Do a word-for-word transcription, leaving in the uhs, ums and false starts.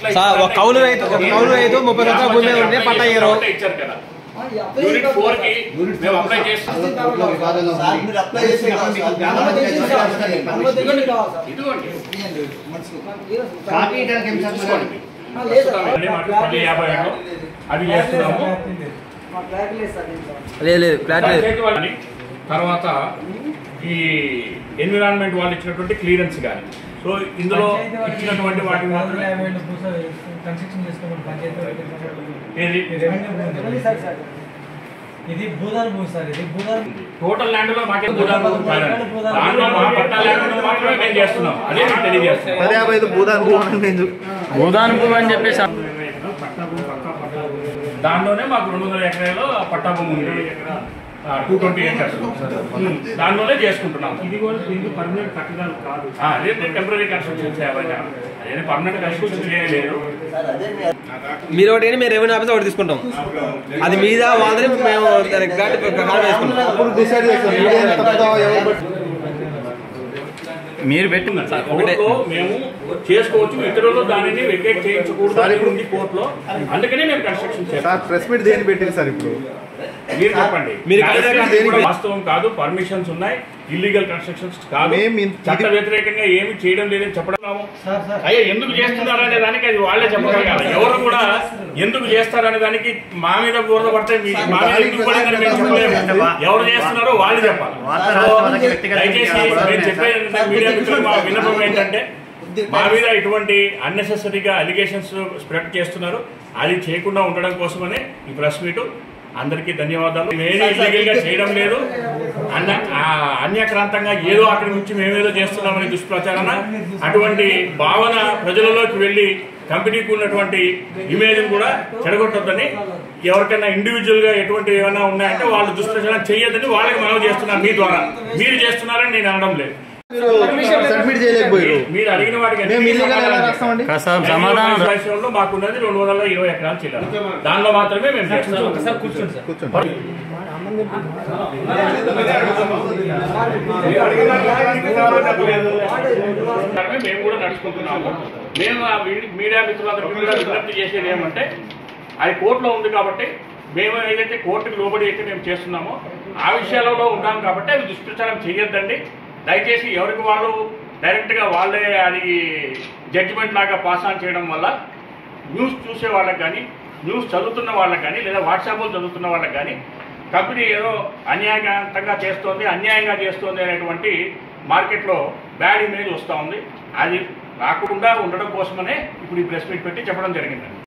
కౌలు రైతు కౌలు రైతు ముప్పై సంవత్సరాల భూమి ఉంటే పట్టా ఇయ్యరు ఇచ్చారు కదా యూనిట్ ఫోర్ కి మేము అప్లై చేస్తాం యాభై ఏళ్ళు అది చేస్తున్నాము తర్వాత ఈ ఎన్విరాన్మెంట్ వాళ్ళు ఇచ్చినటువంటి క్లియరెన్స్ కానీ సో ఇందులో ఇచ్చినటువంటి వాటి మాత్రమే ఇది భూదాన్ భూమి సార్ ఇది భూదాన్ టోటల్ ల్యాండ్ లో మాకే భూదాన్ భూమి దాంట్లో మా పట్టా ల్యాండ్ మాత్రమే మేము చేస్తున్నాం అదే మీకు తెలియజేస్తాం పది యాభై ఐదు భూదాన్ భూమి భూదాన్ భూమి అని చెప్పేసి పట్టా భూమి పక్కా పట్టా భూమి దాంట్లోనే మాకు రెండు వందల ఎకరాలు పట్టా భూమి ఉంది టూ ట్వంటీ ఏకర్స్ దాంట్లోనే చేసుకుంటున్నాం ఇది కూడా దీనికి పర్మనెంట్ కట్టడాలు కాదు అదే టెంపరీ కన్స్ట్రక్షన్ చేయాలి అదే పర్మనెంట్ కన్స్ట్రక్షన్ చేయలేదు మీరు ఒకటి మీరు రెవెన్యూ ఆఫీస్ ఒకటి తీసుకుంటాం అది మీద వాళ్ళని మేము మీరు పెట్టింది మేము చేసుకోవచ్చు ఇతరులు దానిని వెకేట్ చేయించకూడదు కోర్టులో అందుకనే మేము కన్స్ట్రక్షన్ చేస్తాం ప్రెస్ మీట్ దేని పెట్టింది సార్ ఇప్పుడు మీరు చెప్పండి వాస్తవం కాదు పర్మిషన్స్ ఉన్నాయి ఇల్లీగల్ కన్స్ట్రక్షన్స్ కాదు చట్ట వ్యతిరేకంగా ఏమి చేయడం లేదని చెప్పడం అయ్యా ఎందుకు చేస్తున్నారు అనే దానికి అది వాళ్ళే చెప్పగలగాలి ఎవరు కూడా ఎందుకు చేస్తారనే దానికి మా మీద బురద పడితే మా మీద ఎందుకు పడిందని మేము చెప్పలేము ఎవరు చేస్తున్నారో వాళ్ళు చెప్పాలి దయచేసి నేను చెప్పేది మీడియా మిత్రులు మా విన్నపం ఏంటంటే మా మీద ఇటువంటి అన్నెసెసరీగా అలిగేషన్స్ స్ప్రెడ్ చేస్తున్నారు అది చేయకుండా ఉండడం కోసమనే ఈ ప్రెస్ మీటు అందరికీ ధన్యవాదాలు మేమే ఇల్లీగల్ గా చేయడం లేదు అన్న అన్యక్రాంతంగా ఏదో అక్కడి నుంచి మేమేదో చేస్తున్నామని దుష్ప్రచారణ అటువంటి భావన ప్రజలలోకి వెళ్ళి కంపెనీకి ఉన్నటువంటి ఇమేజ్ కూడా చెడగొట్టొద్దని ఎవరికైనా ఇండివిజువల్ గా ఎటువంటి ఏమైనా ఉన్నాయంటే వాళ్ళు దుష్ప్రచారం చేయొద్దని వాళ్ళకి మనవి చేస్తున్నారు మీ ద్వారా మీరు చేస్తున్నారని నేను అనడం లేదు మీరు అడిగిన వాటికి సమాధానంలో మాకున్నది రెండు వందల ఇరవై ఎకరాలు చెల్లాలి దానిలో మాత్రమే మేము చేస్తాం మేము కూడా నడుచుకుంటున్నాము మేము మీడియా మిత్రులందరికీ కూడా విజ్ఞప్తి చేసేది ఏమంటే అది కోర్టులో ఉంది కాబట్టి మేము ఏదైతే కోర్టుకు లోబడి అయితే మేము చేస్తున్నామో ఆ విషయాలలో ఉన్నాం కాబట్టి అవి దుష్ప్రచారం చేయొద్దండి దయచేసి ఎవరికి వాళ్ళు డైరెక్ట్గా వాళ్ళే అది జడ్జిమెంట్ లాగా పాస్ ఆన్ చేయడం వల్ల న్యూస్ చూసే వాళ్ళకి కానీ న్యూస్ చదువుతున్న వాళ్ళకి కానీ లేదా వాట్సాప్లో చదువుతున్న వాళ్ళకి కానీ కంపెనీ ఏదో అన్యాయంగా చేస్తోంది అన్యాయంగా చేస్తోంది అనేటువంటి మార్కెట్లో బ్యాడ్ ఇమేజ్ వస్తూ ఉంది అది రాకుండా ఉండడం కోసమనే ఇప్పుడు ఈ ప్రెస్ మీట్ పెట్టి చెప్పడం జరిగిందండి.